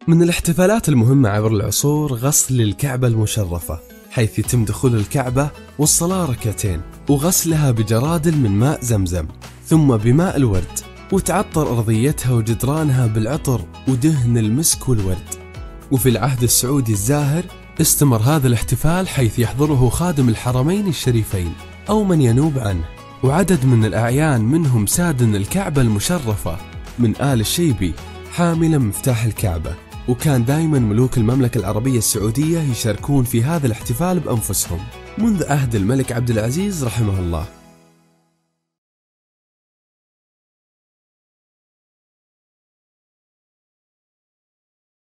من الاحتفالات المهمة عبر العصور غسل الكعبة المشرفة، حيث يتم دخول الكعبة والصلاة ركعتين وغسلها بجرادل من ماء زمزم ثم بماء الورد، وتعطر أرضيتها وجدرانها بالعطر ودهن المسك والورد. وفي العهد السعودي الزاهر استمر هذا الاحتفال، حيث يحضره خادم الحرمين الشريفين أو من ينوب عنه، وعدد من الأعيان منهم سادن الكعبة المشرفة من آل الشيبي حاملا مفتاح الكعبة. وكان دائما ملوك المملكة العربية السعودية يشاركون في هذا الاحتفال بأنفسهم منذ عهد الملك عبد العزيز رحمه الله.